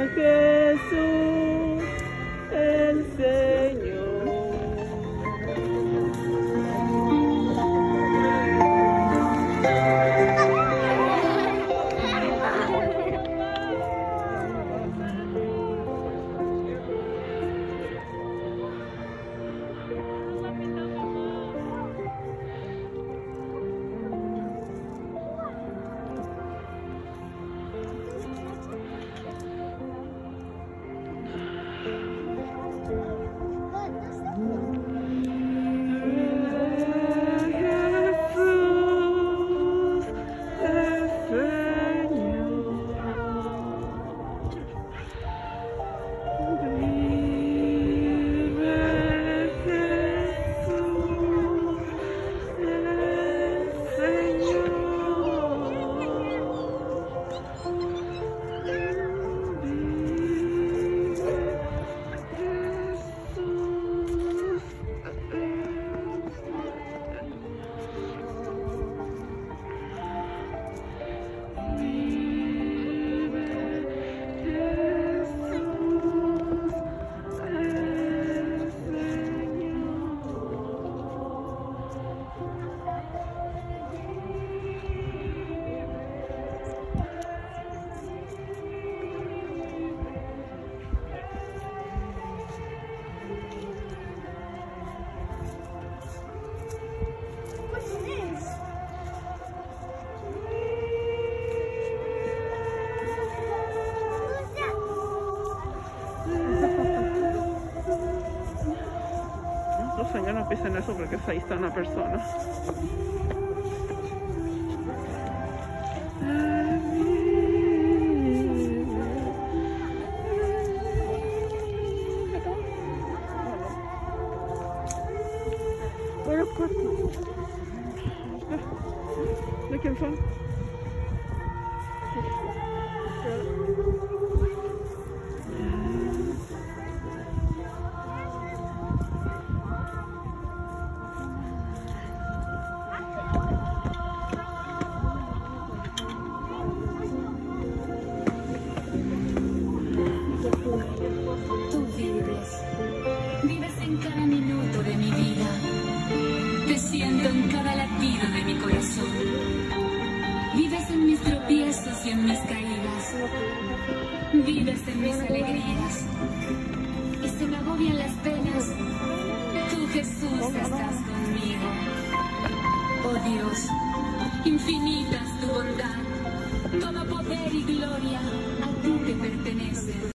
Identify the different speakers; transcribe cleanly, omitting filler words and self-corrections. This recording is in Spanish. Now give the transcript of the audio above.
Speaker 1: Jesús el Señor. Los señores no pisen eso porque ahí está una persona. ¿De quién son?
Speaker 2: Tú vives en cada minuto de mi vida, te siento en cada latido de mi corazón, vives en mis tropiezos y en mis caídas, vives en mis alegrías, y se me agobian las penas, tú Jesús estás conmigo. Oh Dios, infinita es tu bondad, todo poder y gloria a ti te pertenece.